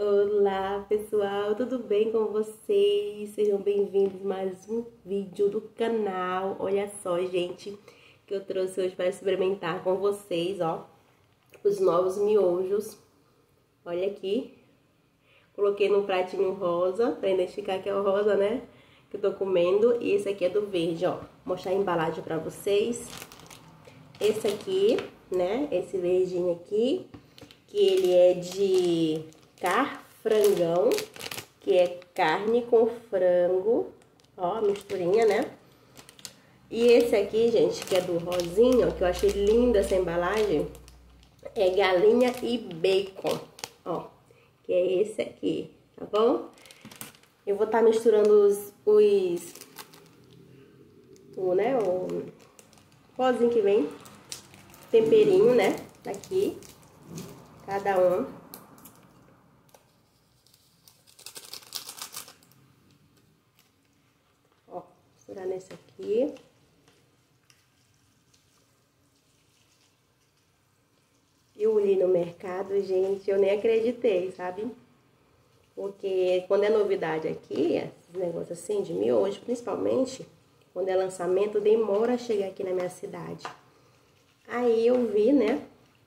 Olá pessoal, tudo bem com vocês? Sejam bem-vindos a mais um vídeo do canal. Olha só, gente, que eu trouxe hoje para experimentar com vocês, ó, os novos miojos. Olha aqui, coloquei num pratinho rosa, para identificar que é o rosa, né, que eu tô comendo. E esse aqui é do verde, ó. Vou mostrar a embalagem para vocês. Esse aqui, né, esse verdinho aqui, que ele é de frangão, que é carne com frango, ó, misturinha, né? E esse aqui, gente, que é do rosinha, que eu achei linda essa embalagem, é galinha e bacon, ó, que é esse aqui, tá bom? Eu vou estar misturando o pozinho que vem, temperinho, né, aqui, cada um. Misturar nesse aqui. Eu olhei no mercado, gente, eu nem acreditei, sabe? Porque quando é novidade aqui, esses negócios assim de miojo, principalmente, quando é lançamento, demora a chegar aqui na minha cidade. Aí eu vi, né?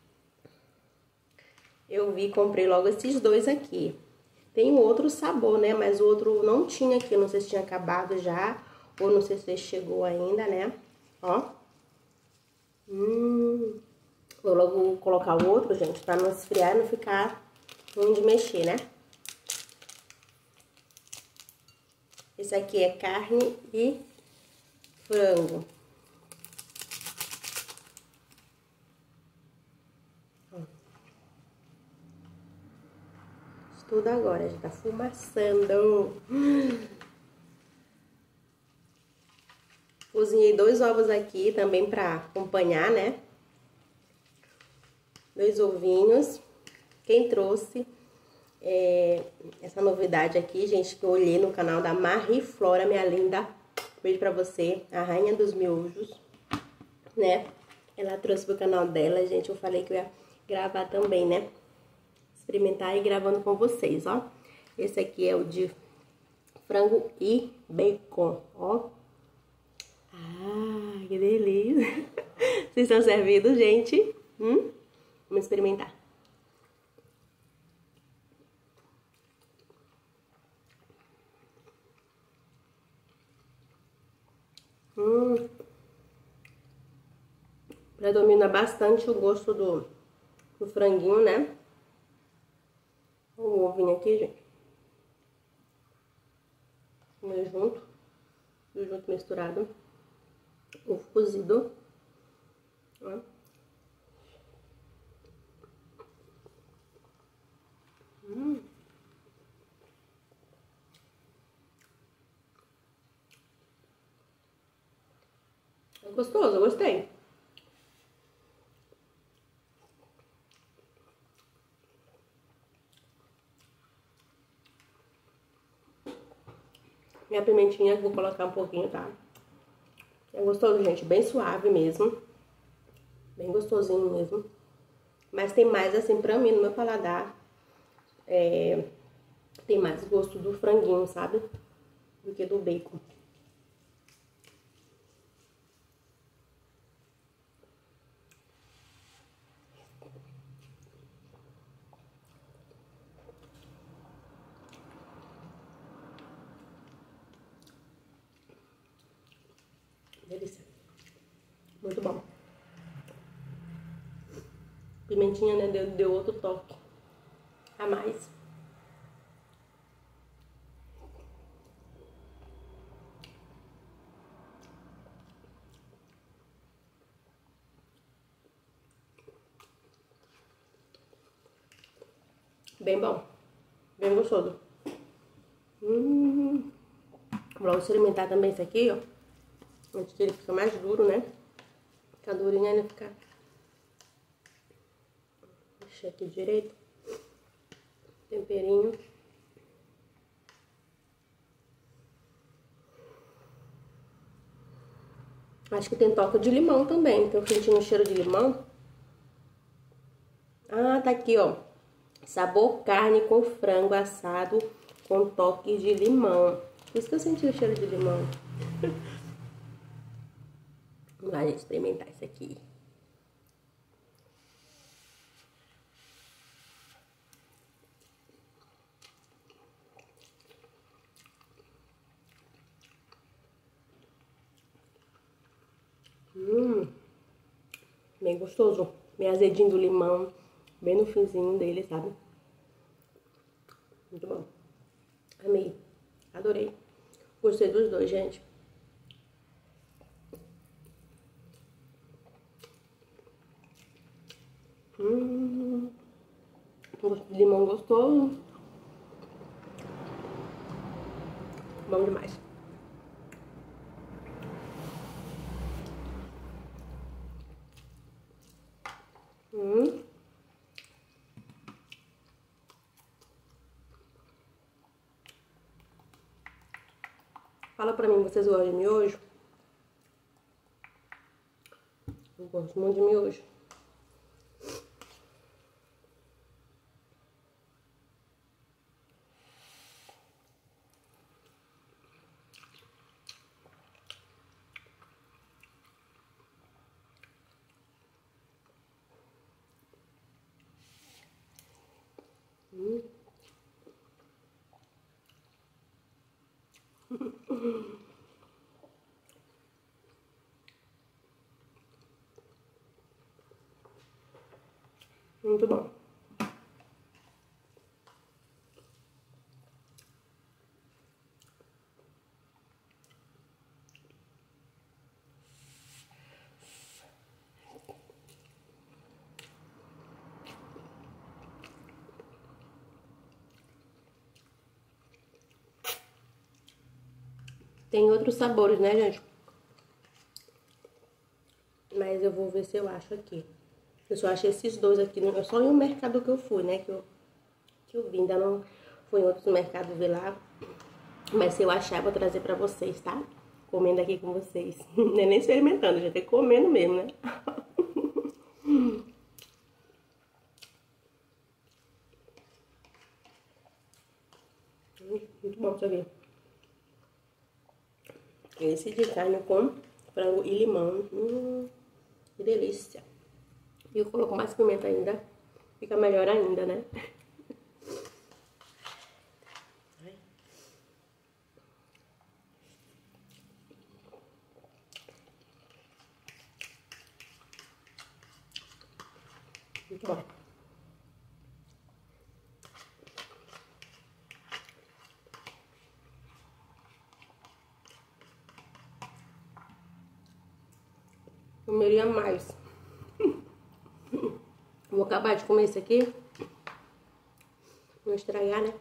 Comprei logo esses dois aqui. Tem outro sabor, né? Mas o outro não tinha aqui, não sei se tinha acabado já, ou não sei se chegou ainda, né? Ó. Vou logo colocar o outro, gente, pra não esfriar e não ficar ruim de mexer, né? Esse aqui é carne e frango. Tudo agora, já tá fumaçando. Cozinhei 2 ovos aqui também pra acompanhar, né? 2 ovinhos. Quem trouxe essa novidade aqui, gente, que eu olhei no canal da Marie Flora, minha linda. Beijo pra você, a rainha dos miojos, né? Ela trouxe pro canal dela, gente. Eu falei que eu ia gravar também, né? Experimentar e gravando com vocês, ó. Esse aqui é o de frango e bacon, ó. Ah, que delícia! Vocês estão servidos, gente? Vamos experimentar. Predomina bastante o gosto do franguinho, né? O ovinho aqui, gente. Comer junto. Tudo junto misturado. Ovo cozido. Ó. É gostoso, eu gostei. Minha pimentinha, vou colocar um pouquinho, tá? É gostoso, gente, bem suave mesmo. Bem gostosinho mesmo. Mas tem mais, assim, pra mim, no meu paladar, tem mais gosto do franguinho, sabe? Do que do bacon. Delícia. Muito bom. Pimentinha, né, deu outro toque a mais. Bem bom. Bem gostoso. Vou logo experimentar também esse aqui, ó. Antes que ele fica mais duro, né? Fica durinho, ainda fica... Deixa aqui direito. Temperinho. Acho que tem toque de limão também. Tô sentindo um cheiro de limão. Ah, tá aqui, ó. Sabor carne com frango assado com toque de limão. Por isso que eu senti o cheiro de limão. Vamos lá, gente, experimentar isso aqui. Bem gostoso. Bem azedinho do limão. Bem no finzinho dele, sabe? Muito bom. Amei. Adorei. Gostei dos dois, gente. Gosto de limão gostoso. Bom demais. Fala pra mim, vocês gostam de miojo? Eu gosto muito de miojo. Muito bom. Tem outros sabores, né, gente? Mas eu vou ver se eu acho aqui. Eu só achei esses dois aqui, só em um mercado que eu fui, né? Que eu vi, ainda não fui em outros mercados ver lá. Mas se eu achar, eu vou trazer pra vocês, tá? Comendo aqui com vocês. Não é nem experimentando, já tem comendo mesmo, né? Muito bom isso aqui. Esse de carne com frango e limão. Que delícia. E eu coloco mais pimenta ainda. Fica melhor ainda, né? Muito bom. Comeria mais. Vou acabar de comer esse aqui. Não estragar, né?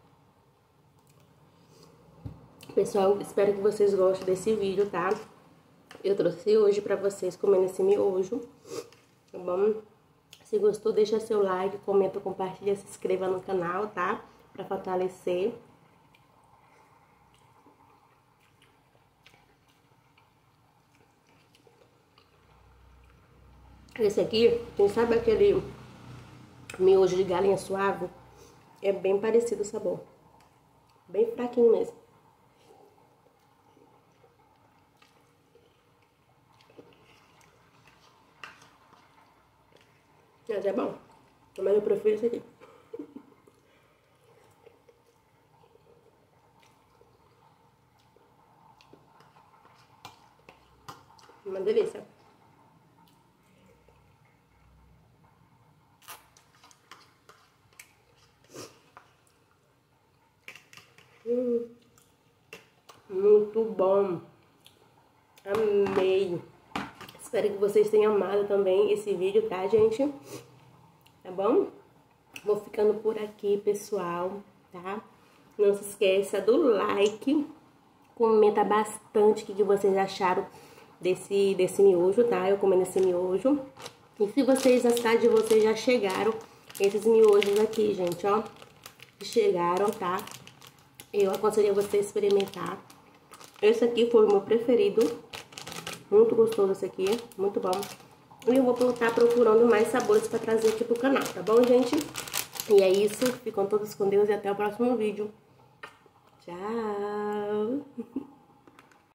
Pessoal, espero que vocês gostem desse vídeo, tá? Eu trouxe hoje pra vocês comendo esse miojo, tá bom? Se gostou, deixa seu like, comenta, compartilha, se inscreva no canal, tá? Pra fortalecer. Esse aqui, quem sabe aquele miojo de galinha suave, é bem parecido o sabor. Bem fraquinho mesmo. Mas é bom. Mas eu prefiro esse aqui. Uma delícia. Muito bom. Amei. Espero que vocês tenham amado também esse vídeo, tá, gente? Tá bom? Vou ficando por aqui, pessoal, tá? Não se esqueça do like. Comenta bastante o que vocês acharam desse miojo, tá? Eu comendo esse miojo. E se vocês, na cidade de vocês, já chegaram esses miojos aqui, gente, ó. Chegaram, tá? Eu aconselho vocês experimentar. Esse aqui foi o meu preferido. Muito gostoso esse aqui, muito bom. E eu vou estar procurando mais sabores pra trazer aqui pro canal, tá bom, gente? E é isso, ficam todos com Deus e até o próximo vídeo. Tchau!